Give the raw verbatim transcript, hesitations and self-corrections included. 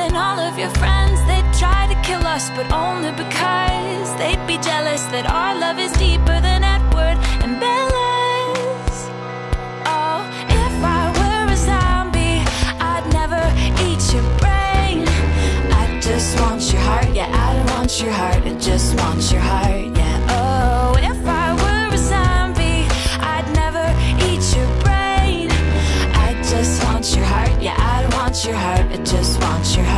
and all of your friends, they try to kill us, but only because they'd be jealous that our love is deeper than Edward and Bella's. Oh, if I were a zombie, I'd never eat your brain. I just want your heart, yeah, I don't want your heart, I just want your heart, yeah. Oh, if I were a zombie, I'd never eat your brain. I just want your heart, yeah, I don't want your heart, I just want your heart.